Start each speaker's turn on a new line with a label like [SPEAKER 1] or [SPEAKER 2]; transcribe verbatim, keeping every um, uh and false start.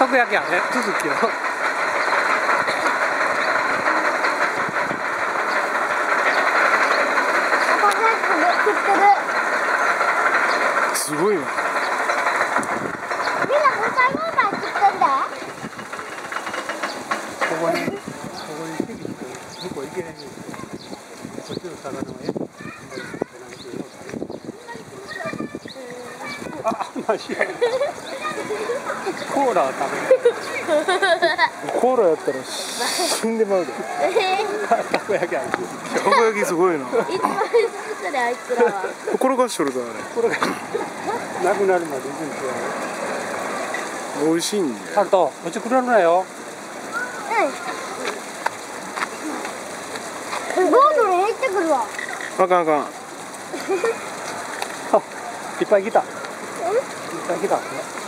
[SPEAKER 1] たこ焼きやね、続きよ。
[SPEAKER 2] すごいな。
[SPEAKER 3] みんな本当に今食ってんだ。
[SPEAKER 1] ここに、ここに来てきて、向こう行けないんですよ。こっちの魚はえ。あ、マジや。コーラは食べない。
[SPEAKER 2] コーラやったら死んでまうで。
[SPEAKER 1] たこ焼きある。
[SPEAKER 2] たこ焼きすごいな。
[SPEAKER 3] いつまで作ってるあいつらは。
[SPEAKER 2] 転がしとるぞあれ。
[SPEAKER 1] これがなくなるまでいくんですよ。
[SPEAKER 2] 美味しいんで。
[SPEAKER 1] タルト、こっち来られないよ。
[SPEAKER 3] うん。ボートに行ってくるわ。
[SPEAKER 2] あかんあかん。
[SPEAKER 1] いっぱい来た。いっぱい来た。